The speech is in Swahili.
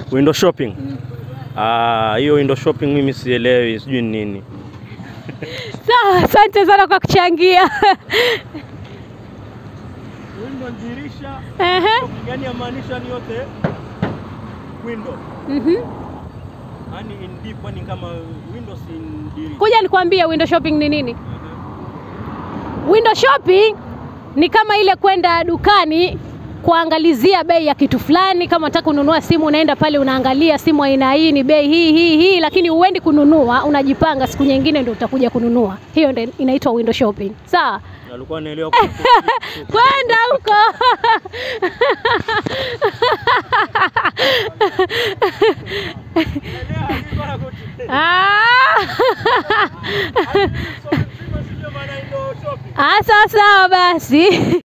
Window shopping. Hiyo window shopping mimi sielewi, sijui nini. Sawa, asante sana kwa kuchangia. Window dirisha. Yani yamaanisha ni yote window. Ani in deep, ni kama windows in dirisha. Kuja nikwambie window shopping ni nini? Window shopping ni kama ile kwenda dukani kuangalizia bei ya kitu fulani. Kama unataka kununua simu, unaenda pale unaangalia simu aina hii ni bei hii, lakini uendi kununua, unajipanga siku nyingine ndio utakuja kununua. Hiyo ndio inaitwa window shopping. Sawa? Nalikuwa naelewa kwenda huko. Sawa basi.